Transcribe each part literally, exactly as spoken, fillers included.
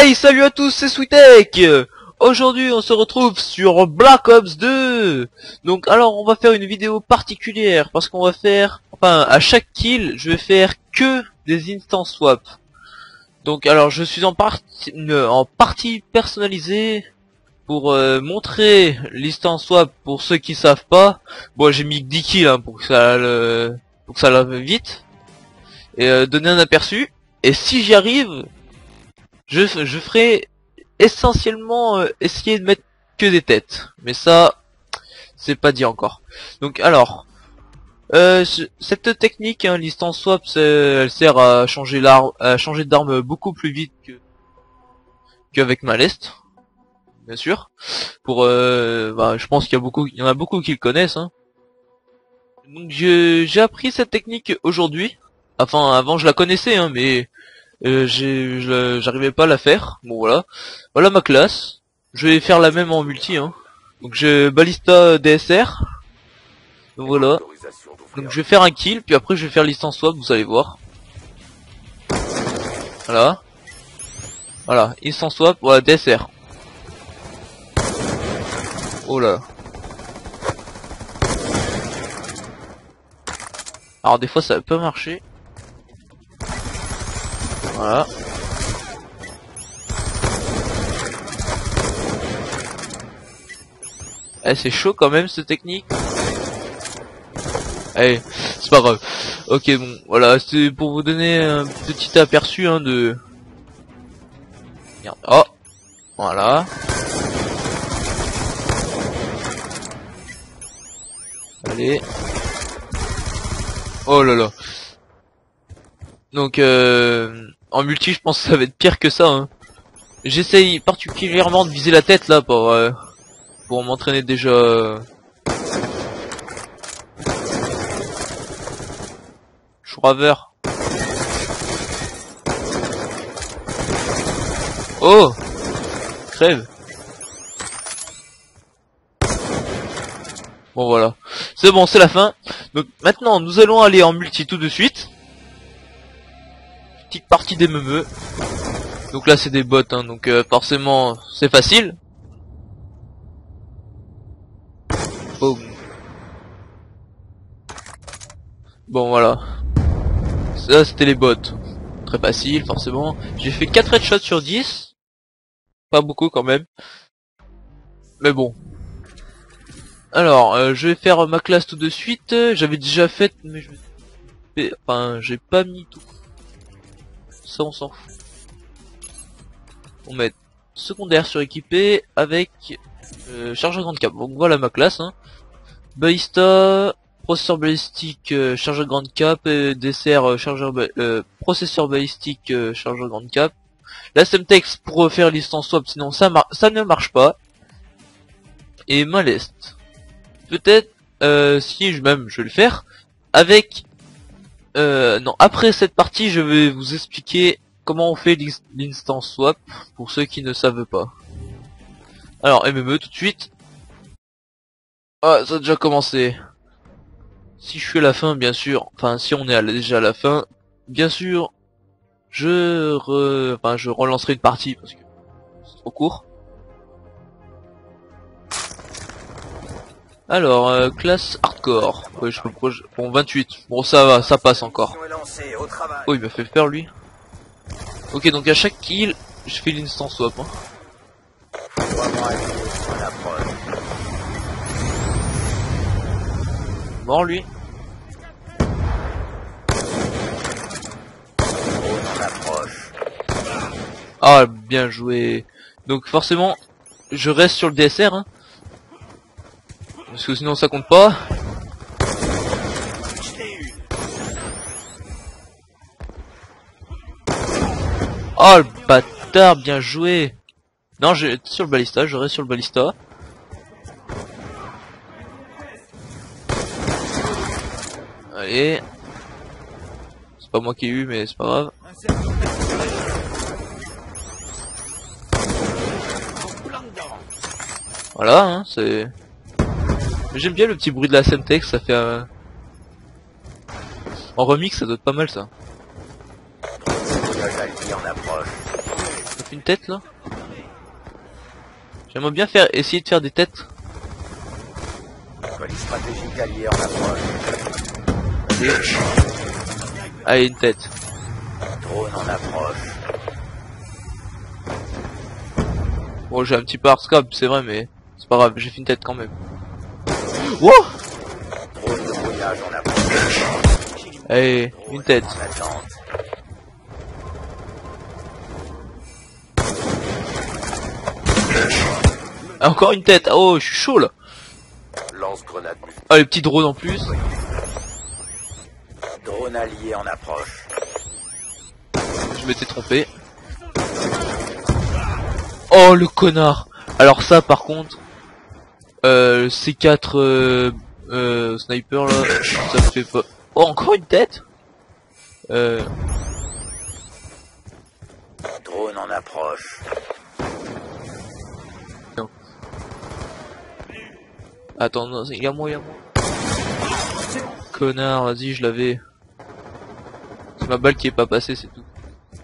Hey, salut à tous, c'est Sweetek. Aujourd'hui on se retrouve sur Black Ops deux. Donc alors on va faire une vidéo particulière parce qu'on va faire, enfin à chaque kill je vais faire que des instant swap. Donc alors je suis en partie, en partie personnalisé pour euh, montrer l'instant swap pour ceux qui savent pas. Bon, j'ai mis dix kills hein, pour que ça le, pour que ça aille vite et euh, donner un aperçu. Et si j'y arrive, je, je ferai essentiellement euh, essayer de mettre que des têtes, mais ça c'est pas dit encore. Donc alors euh, cette technique hein, l'instant swap, elle sert à changer l'arme, à changer d'arme beaucoup plus vite que qu'avec Malest, bien sûr. Pour euh, bah, je pense qu'il y a beaucoup, il y en a beaucoup qui le connaissent. Hein. Donc j'ai appris cette technique aujourd'hui. Enfin avant je la connaissais, hein, mais Euh, j'ai, j'arrivais pas à la faire. Bon voilà, voilà ma classe. Je vais faire la même en multi. Hein. Donc j'ai Ballista D S R. Donc voilà. Donc je vais faire un kill, puis après je vais faire l'instant swap. Vous allez voir. Voilà. Voilà, instant swap. Voilà D S R. Oh là. Alors des fois ça peut marcher. Voilà. Eh, c'est chaud quand même cette technique. Allez, c'est pas grave. Ok, bon, voilà, c'est pour vous donner un petit aperçu hein, de... Merde. Oh, voilà. Allez. Oh là là. Donc, euh... en multi, je pense que ça va être pire que ça. Hein. J'essaye particulièrement de viser la tête là pour euh, pour m'entraîner déjà. Euh... Shraver. Oh, crève. Bon voilà, c'est bon, c'est la fin. Donc maintenant, nous allons aller en multi tout de suite. Petite partie des meumeux. Donc là c'est des bots hein, donc euh, forcément c'est facile. Boom. Bon voilà. Ça c'était les bots. Très facile forcément. J'ai fait quatre headshots sur dix. Pas beaucoup quand même. Mais bon. Alors euh, je vais faire ma classe tout de suite. J'avais déjà fait mais je vais... Enfin j'ai pas mis tout. Ça on s'en fout. On met secondaire suréquipé avec euh, chargeur grande cap. Donc voilà ma classe. Hein. Ballista, processeur balistique, euh, chargeur grande cap, et dessert euh, chargeur ba euh, processeur balistique, euh, chargeur grande cap. La Semtex pour faire l'instant swap, sinon ça ça ne marche pas. Et Malest. Peut-être euh, si je même je vais le faire avec. Euh, non, après cette partie, je vais vous expliquer comment on fait l'instant swap pour ceux qui ne savent pas. Alors M M E tout de suite. Ah, ça a déjà commencé. Si je suis à la fin, bien sûr, enfin si on est à la, déjà à la fin, bien sûr, je re... enfin je relancerai une partie parce que c'est trop court. Alors euh, classe hardcore. Ouais, je peux bon vingt-huit. Bon ça va, ça passe encore. Oh il m'a fait peur lui. Ok, donc à chaque kill, je fais l'instant swap. Hein. Mort lui. Ah, bien joué. Donc forcément, je reste sur le D S R. Hein, parce que sinon ça compte pas. Oh le bâtard, bien joué. Non, je sur le ballista, je reste sur le ballista. Allez. C'est pas moi qui ai eu, mais c'est pas grave. Voilà, hein, c'est... J'aime bien le petit bruit de la Semtex, ça fait un... En remix, ça doit être pas mal ça. Ça une tête là? J'aimerais bien faire essayer de faire des têtes. Colis stratégique allié en approche. Allez, une tête. Drone en approche. Bon, j'ai un petit peu hardscope, c'est vrai, mais c'est pas grave, j'ai fait une tête quand même. Wow! Drone de brouillage en approche. Allez, Drone une tête. en attente. Ah, encore une tête. Oh, je suis chaud là. Lance-grenade. Ah, les petits drones en plus. Drone allié en approche. Je m'étais trompé. Oh, le connard. Alors ça, par contre, euh, C quatre euh, euh, sniper là, ça me fait pas. Oh, encore une tête. Euh... Drone en approche. Non. Attends, non, il y a moi, il y a moi. Connard, vas-y, je l'avais. C'est ma balle qui est pas passée, c'est tout.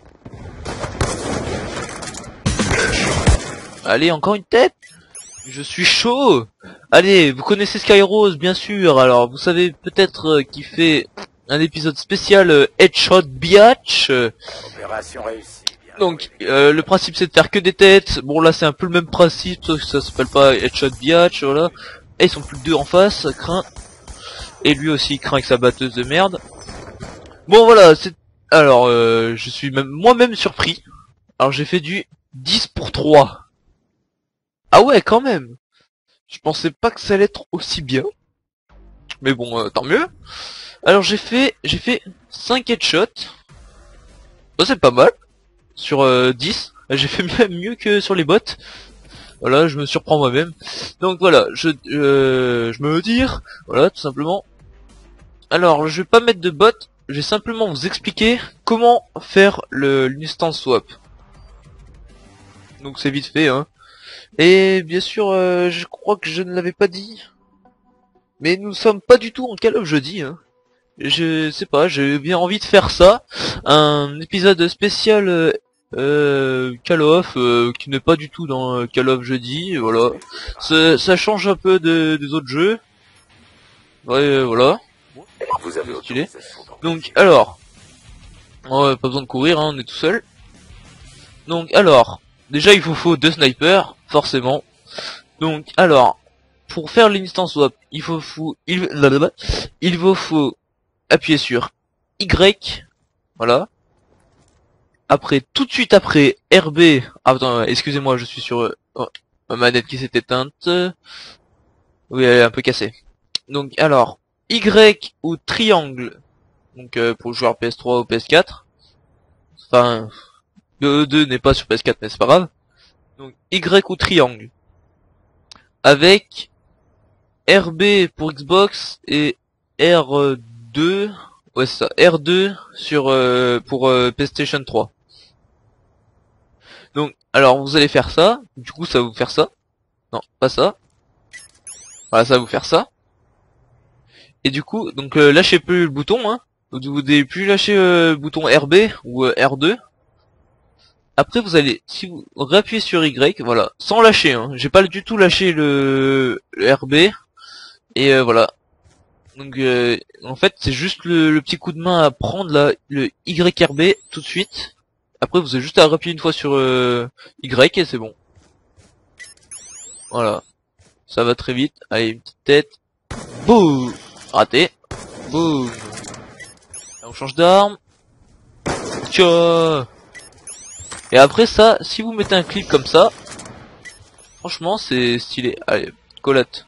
Allez, encore une tête. Je suis chaud. Allez, vous connaissez Skyrose, bien sûr. Alors, vous savez peut-être euh, qu'il fait un épisode spécial euh, Headshot Biatch. Euh, Opération réussie. Bien donc, joué. euh, le principe c'est de faire que des têtes. Bon, là c'est un peu le même principe, sauf que ça s'appelle pas Headshot Biatch, voilà. Et ils sont plus que deux en face, craint. Et lui aussi, il craint avec sa batteuse de merde. Bon, voilà, c'est... Alors, euh, je suis même moi-même surpris. Alors, j'ai fait du dix pour trois. Ah ouais, quand même. Je pensais pas que ça allait être aussi bien. Mais bon, euh, tant mieux. Alors j'ai fait j'ai fait cinq headshots. Oh, c'est pas mal. Sur euh, dix. J'ai fait même mieux que sur les bots. Voilà, je me surprends moi-même. Donc voilà, je euh, je me tire. Voilà, tout simplement. Alors, je vais pas mettre de bot. Je vais simplement vous expliquer comment faire le l'instant swap. Donc c'est vite fait, hein. Et bien sûr, euh, je crois que je ne l'avais pas dit. Mais nous sommes pas du tout en Call of jeudi, hein. Je sais pas, j'ai bien envie de faire ça. Un épisode spécial euh, euh, Call of, euh, qui n'est pas du tout dans euh, Call of jeudi, voilà. Ça, ça change un peu de, des autres jeux. Ouais, euh, voilà. Vous avez stylé. autorisation d'en- Donc, alors. Ouais, pas besoin de courir, hein, on est tout seul. Donc, alors. Déjà, il vous faut deux snipers, forcément. Donc, alors. Pour faire l'instant swap, il faut, faut il, il vous faut appuyer sur Y, voilà. Après, tout de suite après, R B, ah, attends, excusez-moi, je suis sur euh, oh, ma manette qui s'est éteinte. Oui, elle est un peu cassée. Donc, alors, Y ou triangle, donc euh, pour le joueur P S trois ou P S quatre. Enfin, le E deux n'est pas sur P S quatre, mais c'est pas grave. Donc, Y ou triangle. Avec R B pour Xbox et R deux, ouais c'est ça, R deux sur euh, pour euh, PlayStation trois. Donc, alors vous allez faire ça, du coup ça va vous faire ça. Non, pas ça. Voilà, ça va vous faire ça. Et du coup, donc euh, lâchez plus le bouton, hein. Vous devez plus lâcher euh, le bouton R B ou euh, R deux. Après vous allez, si vous réappuyez sur Y, voilà, sans lâcher, hein. J'ai pas du tout lâché le, le R B. Et euh, voilà. Donc euh, en fait c'est juste le, le petit coup de main à prendre là, le Y R B tout de suite. Après vous avez juste à appuyer une fois sur euh, Y et c'est bon. Voilà. Ça va très vite. Allez, une petite tête. Boum. Raté. Boum. Là, on change d'arme. Tcha. Et après ça, si vous mettez un clip comme ça, franchement c'est stylé. Allez, collate.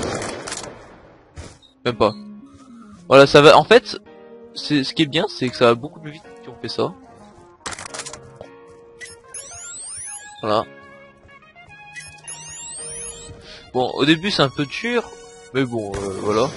Même pas. Voilà, ça va. En fait, c'est ce qui est bien, c'est que ça va beaucoup plus vite si on fait ça. Voilà. Bon, au début c'est un peu dur, mais bon, euh, voilà.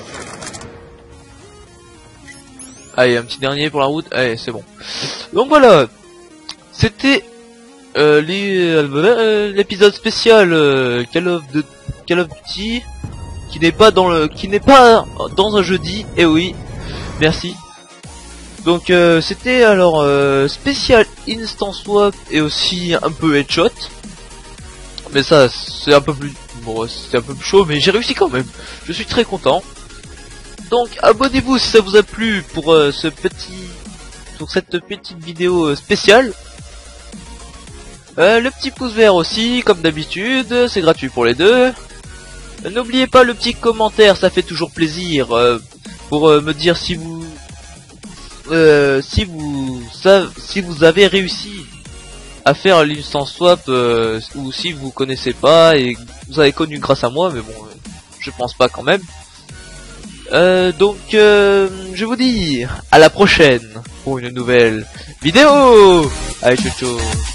Allez, un petit dernier pour la route. Allez, c'est bon. Donc voilà. C'était euh, l'épisode spécial euh, Call of de Call of Duty, qui n'est pas dans le, qui n'est pas dans un jeudi. Et oui, merci. Donc euh, c'était alors euh, spécial instant swap et aussi un peu headshot. Mais ça c'est un peu plus bon, c'est un peu plus chaud, mais j'ai réussi quand même. Je suis très content. Donc abonnez-vous si ça vous a plu pour euh, ce petit pour cette petite vidéo euh, spéciale. Euh, le petit pouce vert aussi, comme d'habitude, c'est gratuit pour les deux. Euh, N'oubliez pas le petit commentaire, ça fait toujours plaisir euh, pour euh, me dire si vous euh, si vous savez, si vous avez réussi à faire l'instant swap euh, ou si vous connaissez pas et vous avez connu grâce à moi, mais bon, euh, je pense pas quand même. Euh, donc euh, je vous dis à la prochaine pour une nouvelle vidéo. Allez, ciao ciao.